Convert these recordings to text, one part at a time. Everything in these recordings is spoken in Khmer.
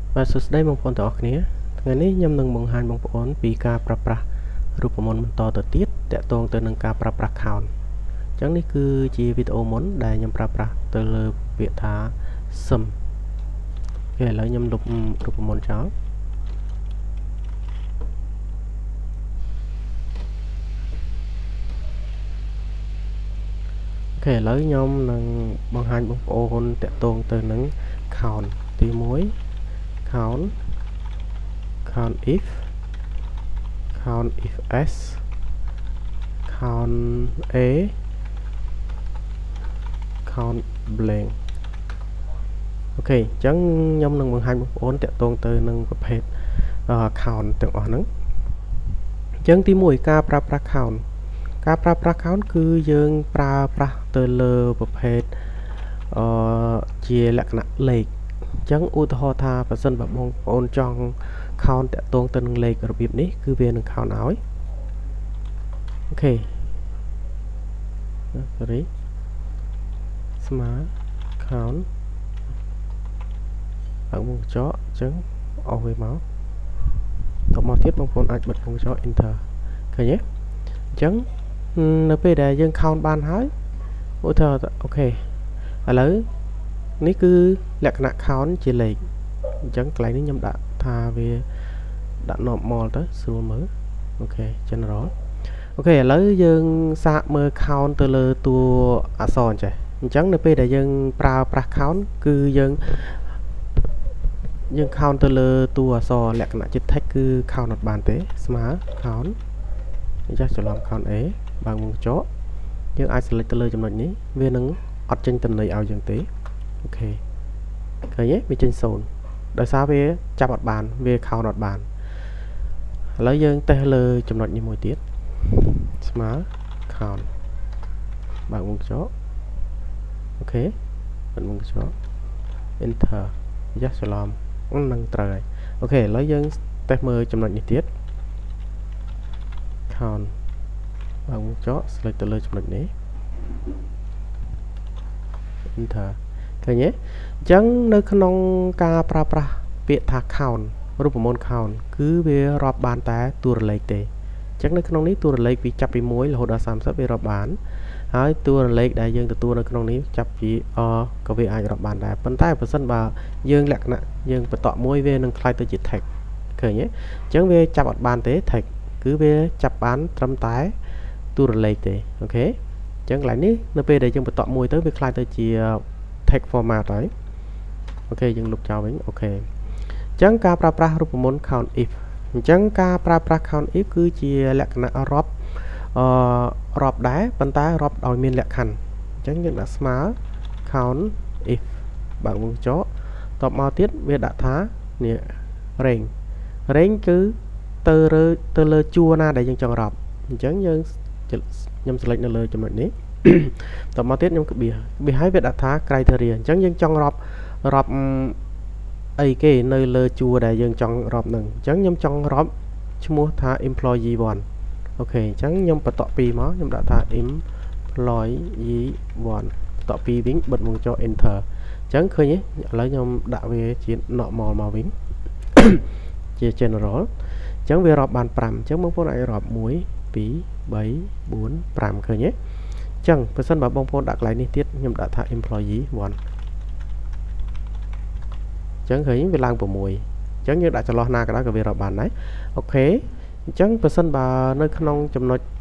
Và sự đây mong phone tỏ khía ngàyนี้ខ្ញុំនឹងបង្ហាញបងប្អូនពីការប្រើប្រាស់រូបមន្តបន្តទៅទៀតតាក់ទងទៅនឹងការប្រើប្រាស់ count អញ្ចឹងនេះគឺជាវីដេអូមុនដែលខ្ញុំប្រើប្រាស់ទៅលើពាក្យថា sum ឥឡូវខ្ញុំលុបរូបមន្តចោលអូខេឥឡូវខ្ញុំនឹងបង្ហាញបងប្អូនតាក់ទងទៅនឹង count ទី1 count if s count a count blank អូខេអញ្ចឹងខ្ញុំនឹងបង្ហាញបងប្អូនតាក់ទងទៅនឹងប្រភេទ count ទាំងអស់ហ្នឹងអញ្ចឹងទី1ការប្រើប្រាស់ count ការប្រើប្រាស់ count គឺយើងប្រើប្រាស់ទៅលើប្រភេទជាលក្ខណៈលេខអញ្ចឹងឧទាហរណ៍ថាបើសិនបើបងប្អូនចង់ count តាក់ទងទៅនឹងលេខរបៀបនេះគឺវានឹង count ឲ្យអូខេ sorry ស្មើ count បើមុខចកអញ្ចឹងអស់វាមកតមកទៀតបងប្អូនអាចបិទមុខចក enter ឃើញទេអញ្ចឹងនៅពេលដែលយើង count បានហើយឧទាហរណ៍អូខេឥឡូវនេះគឺលក្ខណៈ count ជាលេខអញ្ចឹងកន្លែងនេះខ្ញុំដាក់ថាវាដាក់ normal ទៅស្រួលមើលអូខេ general អូខេឥឡូវយើងសាកមើល count ទៅលើតួអក្សរចេះអញ្ចឹងនៅពេលដែលយើងប្រើប្រាស់ count គឺយើង count ទៅលើតួអក្សរលក្ខណៈជា text គឺ count អត់បានទេស្មើ count អញ្ចឹងច្រឡំ count A បើមុខចកយើងអាច select ទៅលើចំណុចនេះវានឹងអត់ចេញតំណែងឲ្យយើងទេអូខេឃើញទេវាចេញ0ដោយសារវាចាប់អត់បានវា count អត់បានឥឡូវយើងតេស្តលើចំណុចនេះមួយទៀតស្មើ count បើមុខចកអូខេបើមុខចក enter យ៉ាច្រឡំនឹងត្រូវហើយអូខេឥឡូវយើងតេស្តមើលចំណុចនេះទៀត count បើមុខចក select ទៅលើចំណុចនេះ enter ឃើញទេអញ្ចឹងនៅក្នុងការប្រើប្រាស់ពាក្យថា count រូបមន្ត count គឺវារាប់បានតែតួរលេខទេអញ្ចឹងនៅក្នុងនេះតួរលេខពីចាប់ពី1រហូតដល់30វារាប់បានហើយតួរលេខដែលយើងទទួលនៅក្នុងនេះចាប់ពីក៏វាអាចរាប់បានដែរប៉ុន្តែបើសិនបើយើងលក្ខណៈយើងបន្តមួយវានឹងខ្លាយទៅជា text ឃើញទេអញ្ចឹងវាចាប់អត់បានទេ text គឺវាចាប់បានត្រឹមតែតួរលេខទេអូខេអញ្ចឹងកន្លែងនេះនៅពេលដែលយើងបន្តមួយទៅវាខ្លាយទៅជា text format ហើយអូខេយើងលុបចោលវិញអូខេអញ្ចឹងការប្រើប្រាស់រូបមន្ត count if អញ្ចឹងការប្រើប្រាស់ count if គឺជាលក្ខណៈរាប់ដែរប៉ុន្តែរាប់ដោយមានលក្ខខណ្ឌអញ្ចឹងយើងដាក់ស្មើ count if បើមុខចកតបមកទៀតវាដាក់ថានេះ range គឺទៅលើជួរណាដែលយើងចង់រាប់អញ្ចឹងខ្ញុំ select នៅលើចំណុចនេះតមកទៀតខ្ញុំក្បៀសឲ្យវាដាក់ថា criteria អញ្ចឹងយើងចង់រាប់អីគេនៅលើជួរដែលយើងចង់រាប់នឹងអញ្ចឹងខ្ញុំចង់រាប់ឈ្មោះថា employee 1អូខេអញ្ចឹងខ្ញុំបន្ត2មកខ្ញុំដាក់ថា employee 1បន្ត2វិញបិទមុខចក enter អញ្ចឹងឃើញទេឥឡូវខ្ញុំដាក់វាជា normal មកវិញ ជា general អញ្ចឹងវារាប់បាន5អញ្ចឹងបងប្អូនអាចរាប់1 2 3 4 5ឃើញទេអញ្ចឹងបើសិនបើបងប្អូនដាក់កន្លែងនេះទៀតខ្ញុំដាក់ថា employee 1អញ្ចឹងឃើញវាឡើង6អញ្ចឹងយើងដាក់ចន្លោះណាក៏ដោយក៏វារាប់បានដែរអូខេអញ្ចឹងបើសិនបើនៅក្នុងចំណុច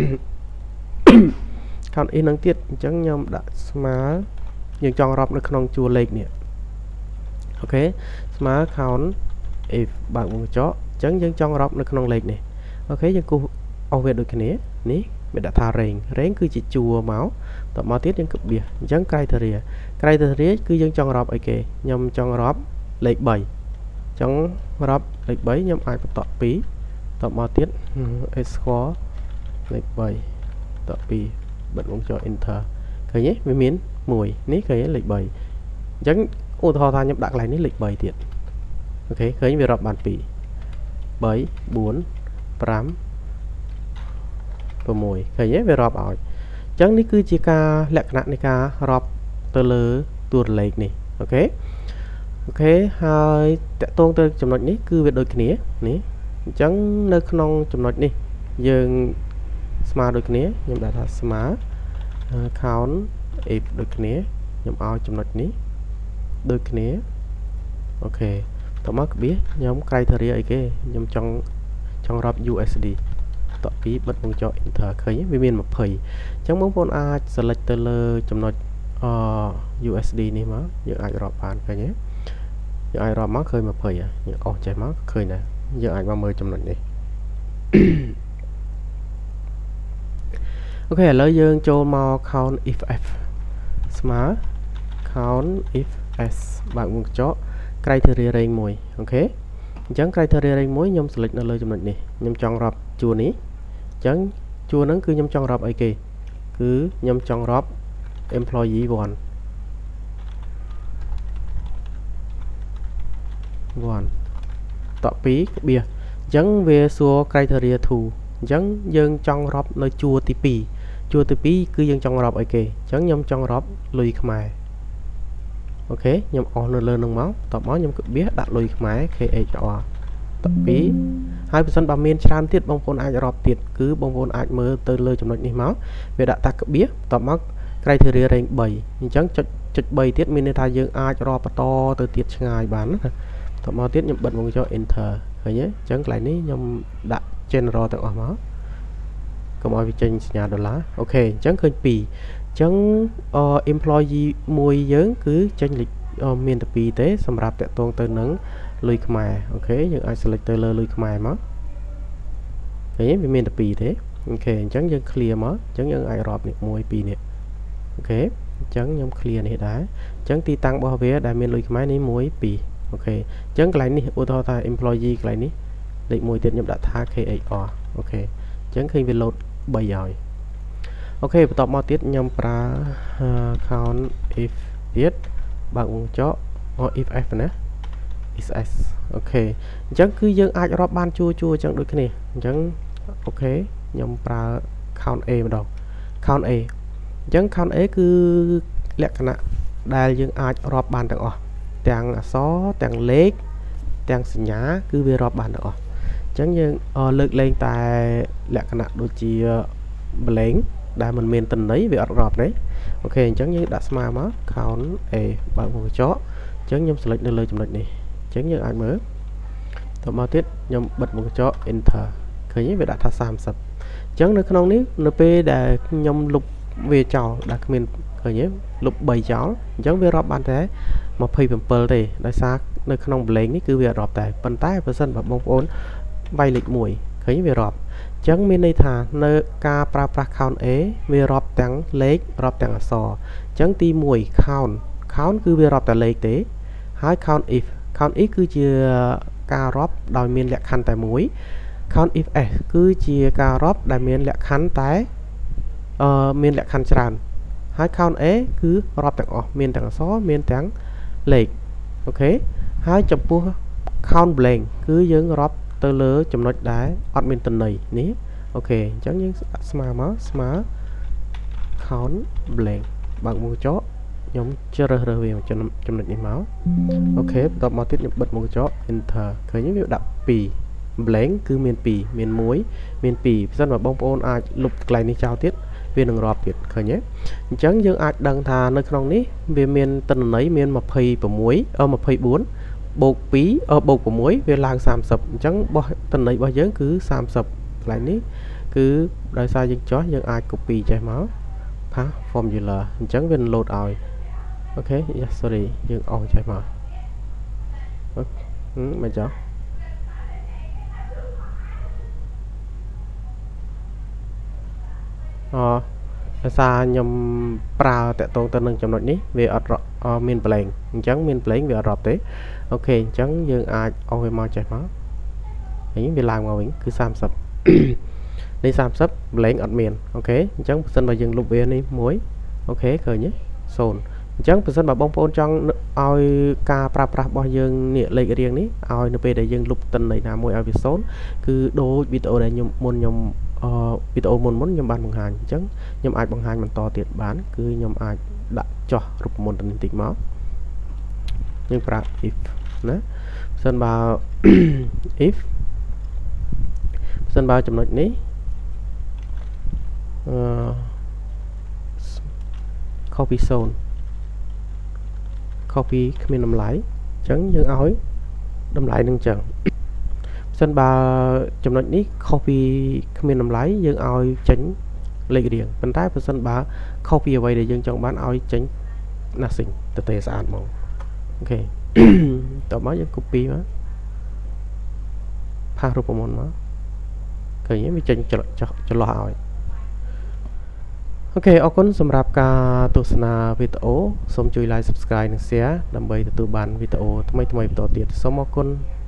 count if នឹងទៀតអញ្ចឹងខ្ញុំដាក់ស្មើយើងចង់រាប់នៅក្នុងជួរលេខនេះអូខេស្មើ count if បើកមុខចកអញ្ចឹងយើងចង់រាប់នៅក្នុងលេខនេះអូខេយើងគូសអស់វាដូចគ្នានេះវាដាក់ថា range គឺជាជួរមកតមកទៀតយើងក្បៀសអញ្ចឹង criteria គឺយើងចង់រាប់អីគេខ្ញុំចង់រាប់លេខ3ចង់រាប់លេខ3ខ្ញុំអាចបន្ត2តមកទៀត score លេខ3ត2បិទមុខចក enter ឃើញទេវាមាន1នេះឃើញទេលេខ3អញ្ចឹងឧទាហរណ៍ថាខ្ញុំដាក់កន្លែងនេះលេខ3ទៀតអូខេឃើញវារាប់បាន2 3 4 5 6ឃើញទេវារាប់ឲ្យអញ្ចឹងនេះគឺជាការលក្ខណៈនៃការរាប់ទៅលើតួលេខនេះអូខេអ ok hai tẹt tôn từចំណុចនេះគឺវាដូចគ្នានេះអញ្ចឹងនៅក្នុងចំណុចនេះយើងស្មើដូចគ្នាខ្ញុំដាក់ថាស្មើ count if ដូចគ្នាខ្ញុំឲ្យចំណុចនេះដូចគ្នាអូខេតមកក្បៀសខ្ញុំ criteria អីគេខ្ញុំចង់រាប់ USD តពីបិទវងចោ enter ឃើញវាមាន20អញ្ចឹងបងប្អូនអាច select ទៅលើចំណុចUSD នេះមកយើងអាចរាប់បានឃើញទេយើងអាចរាប់មកឃើញ20យើងអស់ចេះមកឃើញដែរយើងអាចមកមើលចំណុចនេះអូខេឥឡូវយើងចូលមក count if f ស្មើ count if s បើកវងចោ criteria range 1អូខេអញ្ចឹង criteria range 1ខ្ញុំ select នៅលើចំណុចនេះខ្ញុំចង់រាប់ជួរនេះអញ្ចឹងជួរហ្នឹងគឺខ្ញុំចង់រាប់អីគេគឺខ្ញុំចង់រាប់ employee 1 តពីក្បៀសអញ្ចឹងវាសួរ criteria 2អញ្ចឹងយើងចង់រាប់នៅជួរទី2ជួរទី2គឺយើងចង់រាប់អីគេអញ្ចឹងខ្ញុំចង់រាប់លុយខ្មែរអូខេខ្ញុំអស់នៅលើនឹងមកតបមកខ្ញុំក្បៀសដាក់លុយខ្មែរ KHR តពីហើយបើសិនបើមានច្រើនទៀតបងប្អូនអាចរាប់ទៀតគឺបងប្អូនអាចមើលទៅលើចំណុចនេះមកវាដាក់តាក្បៀសតមក criteria range 3អញ្ចឹងចុច3ទៀតមានន័យថាយើងអាចរាប់បន្តទៅទៀតឆ្ងាយបានណាតមកទៀតខ្ញុំបិទវងចោ enter ឃើញទេអញ្ចឹងកន្លែងនេះខ្ញុំដាក់ general ទាំងអស់មកកុំឲ្យវាចេញសញ្ញាដុល្លារអូខេអញ្ចឹងឃើញ2អញ្ចឹងemployee មួយយើងគឺចេញលេខមានតែ2ទេសម្រាប់តាក់ទងទៅនឹងលុយខ្មែរអូខេយើងអាច select ទៅលើលុយខ្មែរមកឃើញវាមានតែ2ទេអូខេអញ្ចឹងយើង clear មកអញ្ចឹងយើងអាចរាប់នេះ1 2នេះអូខេអញ្ចឹងខ្ញុំ clear នេះដែរអញ្ចឹងទីតាំងរបស់វាដែលមានលុយខ្មែរនេះ1 2អូខេអញ្ចឹងកន្លែងនេះឧទាហរណ៍ថា employee កន្លែងនេះលេខ1ទៀតខ្ញុំដាក់ថា KHR អូខេអញ្ចឹងឃើញវា load 3ហើយអូខេបន្ទាប់មកទៀតខ្ញុំប្រើ count if ទៀតបើកវងចោ if f ណា is s អូខេអញ្ចឹងគឺយើងអាចរាប់បានជួរអញ្ចឹងដូចគ្នាអញ្ចឹងអូខេខ្ញុំប្រើ count a ម្ដង count a អញ្ចឹង count a គឺលក្ខណៈដែលយើងអាចរាប់បានទាំងអស់ទាំងអក្សរទាំងលេខទាំងសញ្ញាគឺវារាប់បានទាំងអស់អញ្ចឹងយើងលើកលែងតែលក្ខណៈដូចជា blank ដែលមិនមានតន័យវាអត់រាប់ទេអូខេអញ្ចឹងយើងដាក់ស្មើមក count a បើកវងចោអញ្ចឹងខ្ញុំ select នៅលើចំណុចនេះអញ្ចឹងយើងអាចមើលតមកទៀតខ្ញុំបិទវងចោ enter ឃើញវាដាក់ថា30អញ្ចឹងនៅក្នុងនេះនៅពេលដែលខ្ញុំលុបវាចោលដែលគ្មានឃើញទេលុប3ចោលអញ្ចឹងវារាប់បានតែ27ទេដោយសារនៅក្នុង blank នេះគឺវាអត់រាប់តែប៉ុន្តែបើសិនបើបងប្អូនវាយលេខ1ឃើញវារាប់អញ្ចឹងមានន័យថានៅការប្រើប្រាស់ count a វារាប់ទាំងលេខរាប់ទាំងអក្សរអញ្ចឹងទី1 count គឺវារាប់តែលេខទេហើយ count if គឺជាការរាប់ដោយមានលក្ខខណ្ឌតែមួយ count if s គឺជាការរាប់ដែលមានលក្ខខណ្ឌតែមានលក្ខខណ្ឌច្រើនហើយ count a គឺរាប់ទាំងអស់មានទាំងអក្សរមានទាំងលេខអូខេហើយចំពោះ count blank គឺយើងរាប់ទៅលើចំណុចដែលអត់មានតន័យនេះអូខេអញ្ចឹងយើងស្មើមកស្មើ count blank បើកវងចោខ្ញុំជ្រើសរើសវាចំណុចនេះមកអូខេបន្ទាប់មកទៀតខ្ញុំបិទវងចោ enter ឃើញវាដាក់2 blank គឺមាន2មាន1មាន2ប្រសិនបើបងប្អូនអាចលុបកន្លែងនេះចោលទៀតវានឹងរាប់ទៀតឃើញទេអញ្ចឹងយើងអាចដឹងថានៅក្នុងនេះវាមានតន័យមាន24បូក2បូក6វាឡើង30អញ្ចឹងបោះតន័យរបស់យើងគឺ30កន្លែងនេះគឺដោយសារយើងចោះយើងអាច copy ចេះមក path formula អញ្ចឹងវានឹង load ឲ្យអូខេ yes sorry យើងអស់ចេះមកមិនចោះដោយសារខ្ញុំប្រើតាក់ទងទៅនឹងចំណុចនេះវាអត់មាន blank អញ្ចឹងមាន blank វាអត់រាប់ទេអូខេអញ្ចឹងយើងអាចអស់វាមកចេះមកហើយវាឡើងមកវិញគឺ30នេះ30 blank អត់មានអូខេអញ្ចឹងបើសិនបើយើងលុបវានេះមួយអូខេឃើញទេ0អញ្ចឹងបើសិនបើបងប្អូនចង់ឲ្យការប្រើប្រាស់របស់យើងនេះលេខរៀងនេះឲ្យនៅពេលដែលយើងលុបតិន័យណាមួយឲ្យវា0គឺដូចវីដេអូដែលខ្ញុំវីដេអូមុនខ្ញុំបានបង្ហាញអញ្ចឹងខ្ញុំអាចបង្ហាញបន្តទៀតបានគឺខ្ញុំអាចដាក់ចោះរូបមន្តទៅនេះតិចមកយើងប្រើ if ណាសិនបើ if សិនបើចំណុចនេះcopy 0 copy គ្មានតម្លៃអញ្ចឹងយើងឲ្យតម្លៃនឹងអញ្ចឹងសិនបើចំណុចនេះ copy គ្មានតម្លៃយើងឲ្យចេញលេខរៀងប៉ុន្តែបើសិនបើ copy អ្វីដែលយើងចង់បានឲ្យចេញ nothing ទៅទេស្អាតមកអូខេតោះមកយើង copy មកផាសរូបមន្តមកឃើញវាចេញចន្លោះឲ្យអូខេអរគុណសម្រាប់ការទស្សនាវីដេអូសូមជួយ like subscribe និង share ដើម្បីទទួលបានវីដេអូថ្មីៗបន្តទៀតសូមអរគុណ